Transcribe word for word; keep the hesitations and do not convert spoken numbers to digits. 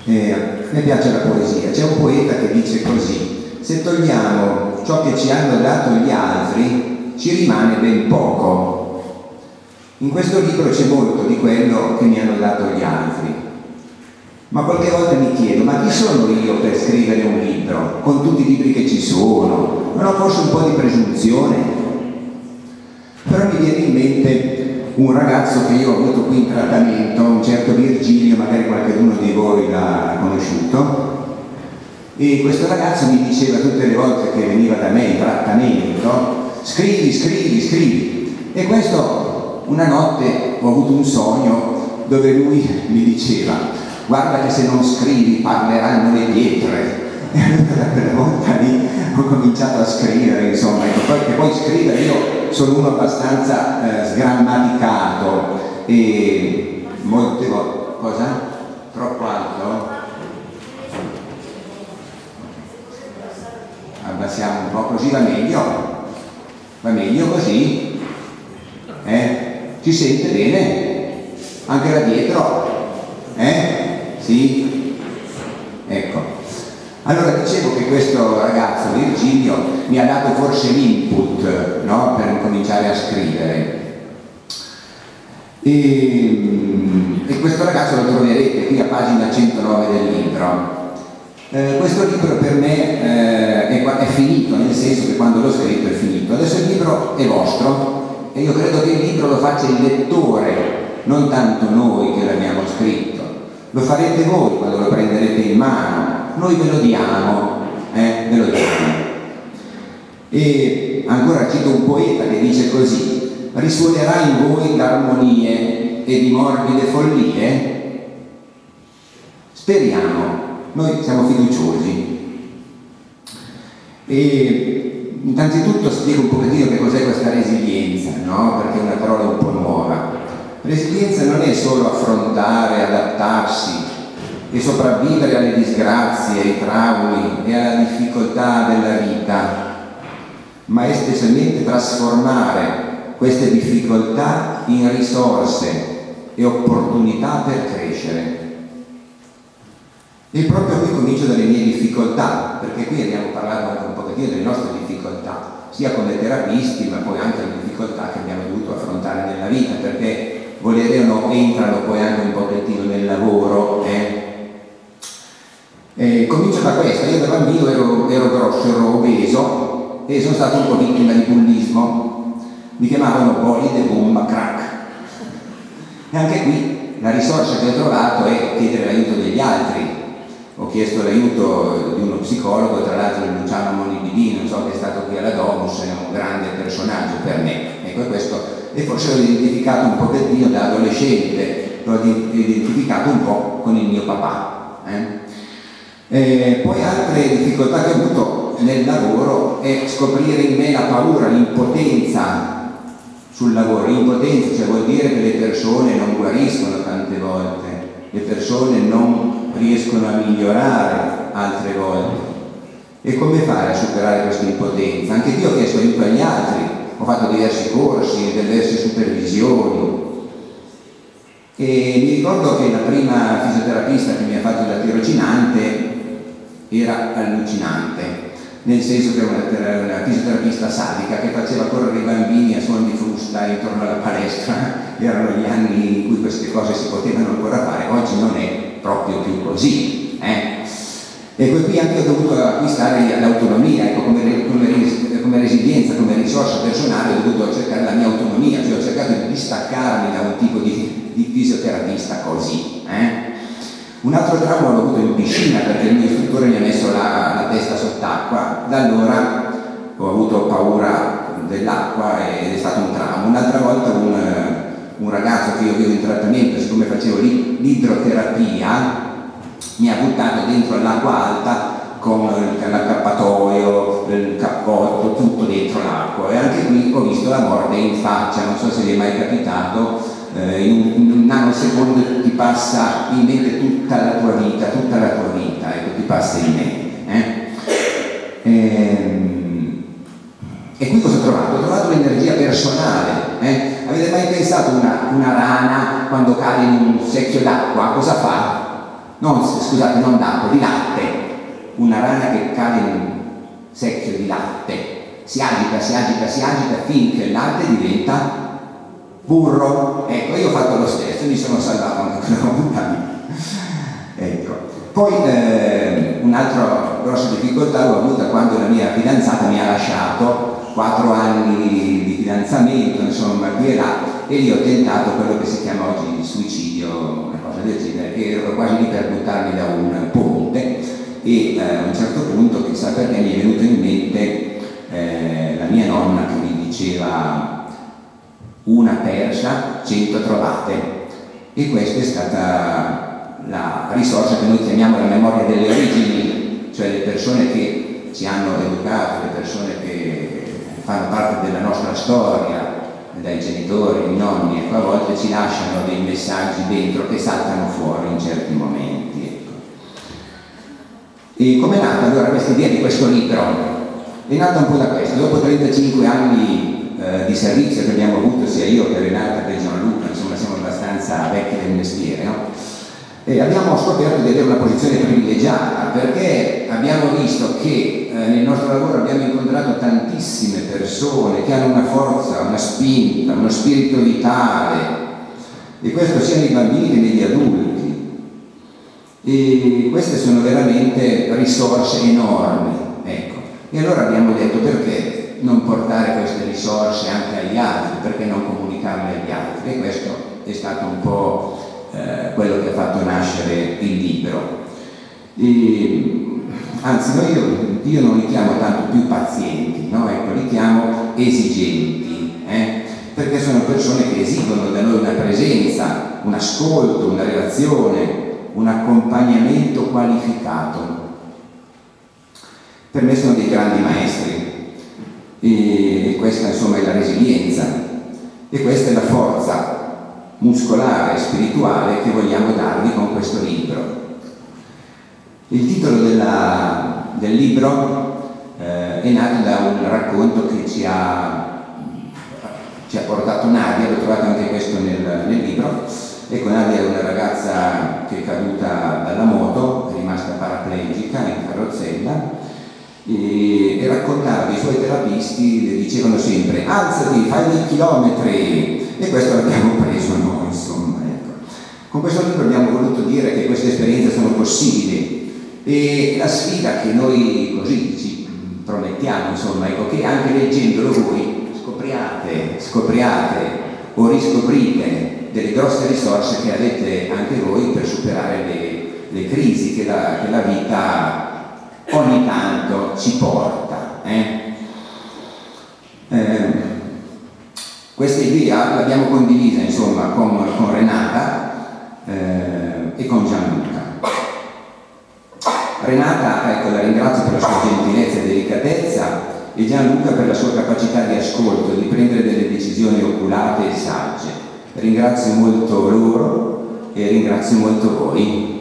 Eh, mi piace la poesia. C'è un poeta che dice così: se togliamo ciò che ci hanno dato gli altri, ci rimane ben poco. In questo libro c'è molto di quello che mi hanno dato gli altri, ma qualche volta mi chiedo: ma chi sono io per scrivere un libro con tutti i libri che ci sono? Non ho forse un po' di presunzione? Però mi viene in mente un ragazzo che io ho avuto qui in trattamento, un certo Virgilio, magari qualcuno di voi l'ha conosciuto, e questo ragazzo mi diceva tutte le volte che veniva da me in trattamento: scrivi, scrivi, scrivi. E questo, una notte ho avuto un sogno dove lui mi diceva: guarda che se non scrivi parleranno le pietre. E allora da quella volta lì ho cominciato a scrivere, insomma, ecco, poi, che poi scrivere, io sono uno abbastanza eh, sgrammaticato e molte volte... Cosa? Troppo alto? Abbassiamo un po', così va meglio? Va meglio così? Eh? Si sente bene? Anche da dietro? Eh? Sì? Ecco. Allora dicevo che questo ragazzo Virgilio mi ha dato forse l'input, no? Per cominciare a scrivere. E, e questo ragazzo lo troverete qui a pagina centonove del libro. Eh, questo libro per me eh, è, è finito, nel senso che quando l'ho scritto è finito. Adesso il libro è vostro e io credo che il libro lo faccia il lettore, non tanto noi che l'abbiamo scritto. Lo farete voi quando lo prenderete in mano. Noi ve lo diamo, eh, ve lo diamo. E ancora cito un poeta che dice così: risuonerà in voi d'armonie e di morbide follie? Speriamo, noi siamo fiduciosi. E innanzitutto spiego un pochettino che cos'è questa resilienza, no? Perché è una parola un po' nuova. Resilienza non è solo affrontare, adattarsi e sopravvivere alle disgrazie, ai traumi e alla difficoltà della vita, ma è specialmente trasformare queste difficoltà in risorse e opportunità per crescere. E proprio qui comincio dalle mie difficoltà, perché qui abbiamo parlato anche un pochettino delle nostre difficoltà, sia come terapisti, ma poi anche le difficoltà che abbiamo dovuto affrontare nella vita, perché volere o no entrano poi anche un pochettino nel lavoro. Eh? Eh, comincio da questa. Io da bambino ero, ero grosso, ero obeso e sono stato un po' vittima di bullismo. Mi chiamavano bolide, bomba, crack. E anche qui la risorsa che ho trovato è chiedere l'aiuto degli altri. Ho chiesto l'aiuto di uno psicologo, tra l'altro di Luciano Monibidini, non so, che è stato qui alla Domus, è un grande personaggio per me. Ecco, questo, e forse l'ho identificato un pochettino da adolescente, l'ho identificato un po' con il mio papà. Eh? Eh, poi altre difficoltà che ho avuto nel lavoro è scoprire in me la paura, l'impotenza sul lavoro. L'impotenza, cioè, vuol dire che le persone non guariscono tante volte, le persone non riescono a migliorare altre volte. E come fare a superare questa impotenza? Anche io ho chiesto aiuto agli altri, ho fatto diversi corsi, diverse supervisioni. E mi ricordo che la prima fisioterapista che mi ha fatto da tirocinante era allucinante, nel senso che era una, una fisioterapista sadica che faceva correre i bambini a suon di frusta intorno alla palestra. Erano gli anni in cui queste cose si potevano ancora fare, oggi non è proprio più così. Eh? E qui anche ho dovuto acquistare l'autonomia, ecco, come, come, come resilienza, come risorsa personale ho dovuto cercare la mia autonomia, cioè ho cercato di distaccarmi da un tipo di, di fisioterapista così. Eh? Un altro trauma l'ho avuto in piscina perché il mio istruttore mi ha messo la, la testa sott'acqua. Da allora ho avuto paura dell'acqua ed è stato un trauma. Un'altra volta un, un ragazzo che io avevo in trattamento, siccome facevo l'idroterapia, mi ha buttato dentro all'acqua alta con l'accappatoio, il cappotto, tutto dentro l'acqua, e anche qui ho visto la morte in faccia. Non so se vi è mai capitato, eh, in, un, in un nanosecondo ti passa in mente tutta la tua vita, tutta la tua vita, ecco, ti passa in mente. Eh? Ehm, e qui cosa ho trovato? Ho trovato l'energia personale. Eh? Avete mai pensato una, una rana quando cade in un secchio d'acqua cosa fa? non, scusate, non d'acqua, di latte, una rana che cade in un secchio di latte, si agita, si agita, si agita finché il latte diventa burro. Ecco, io ho fatto lo stesso, mi sono salvato anche quella volta lì. Ecco. Poi eh, un'altra grossa difficoltà l'ho avuta quando la mia fidanzata mi ha lasciato, quattro anni di fidanzamento, insomma, qui e là, e lì ho tentato quello che si chiama oggi suicidio, una cosa del genere, che ero quasi lì per buttarmi da un ponte, e eh, a un certo punto, chissà perché, mi è venuto in mente eh, la mia nonna che mi diceva: una persa, cento trovate. E questa è stata la risorsa che noi chiamiamo la memoria delle origini, cioè le persone che ci hanno educato, le persone che fanno parte della nostra storia, dai genitori, i nonni, ecco, a volte ci lasciano dei messaggi dentro che saltano fuori in certi momenti. Ecco. E com'è nata allora questa idea di questo libro? È nata un po' da questo: dopo trentacinque anni eh, di servizio che abbiamo avuto sia io che Renata che Gianluca, insomma siamo abbastanza vecchi del mestiere, no? E abbiamo scoperto di avere una posizione privilegiata, perché abbiamo visto che eh, nel nostro lavoro abbiamo incontrato tantissime persone che hanno una forza, una spinta, uno spirito vitale, e questo sia nei bambini che negli adulti, e queste sono veramente risorse enormi, ecco. E allora abbiamo detto: perché non portare queste risorse anche agli altri, perché non comunicarle agli altri? E questo è stato un po' Eh, quello che ha fatto nascere il libro. E, anzi, noi io, io non li chiamo tanto più pazienti, no? Ecco, li chiamo esigenti, eh? Perché sono persone che esigono da noi una presenza, un ascolto, una relazione, un accompagnamento qualificato. Per me sono dei grandi maestri, e questa insomma è la resilienza, e questa è la forza muscolare e spirituale che vogliamo darvi con questo libro. Il titolo della, del libro eh, è nato da un racconto che ci ha, ci ha portato Nadia, l'ho trovato anche questo nel, nel libro. Ecco, Nadia è una ragazza che è caduta dalla moto, è rimasta paraplegica in carrozzella, e, e raccontava che i suoi terapisti le dicevano sempre: alzati, fai dei chilometri. E questo l'abbiamo preso noi, insomma, ecco. Con questo libro abbiamo voluto dire che queste esperienze sono possibili, e la sfida che noi così ci promettiamo, insomma, ecco, che anche leggendolo voi scopriate, scopriate o riscoprite delle grosse risorse che avete anche voi per superare le, le crisi che la, che la vita ogni tanto ci porta. Eh? Eh, Questa idea l'abbiamo condivisa, insomma, con, con Renata eh, e con Gianluca. Renata, ecco, la ringrazio per la sua gentilezza e delicatezza, e Gianluca per la sua capacità di ascolto, di prendere delle decisioni oculate e sagge. Ringrazio molto loro e ringrazio molto voi.